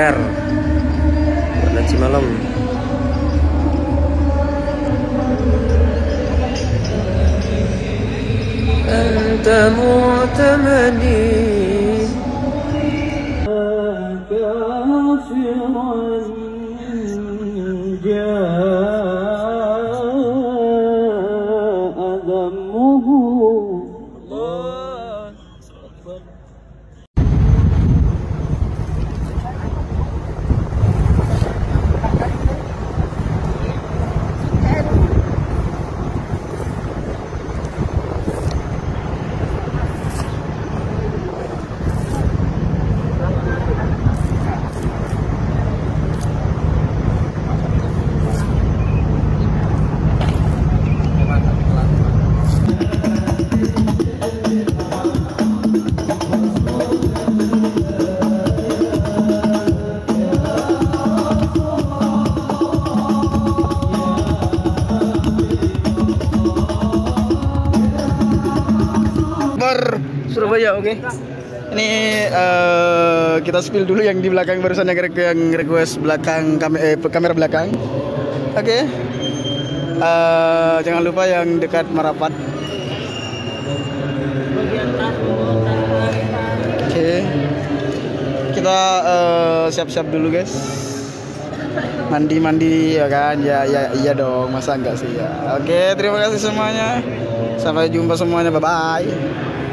Makassar buat nanti malam. Anta mu'tamadi kafiran jaa dhammuhu. Allah Akbar. Surabaya, oke. Ini kita spill dulu yang di belakang barusan yang request belakang kamera belakang. Oke. Jangan lupa yang dekat Marapat. Oke. Kita siap-siap dulu, guys. Mandi ya kan? Ya iya dong, masa enggak sih ya. Oke, terima kasih semuanya. Sampai jumpa semuanya. Bye bye.